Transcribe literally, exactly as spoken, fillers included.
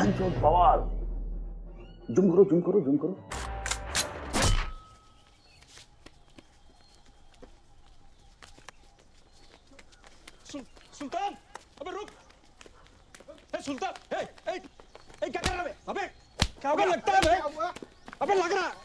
भैंचोद बवाल। जूम करो जूम करो जूम करो। सुल्तान, अबे रुक। ए सुल्तान, ए ए ए क्या कर रहा है? अबे क्या हो गया? लगता है बे? अबे लग रहा है।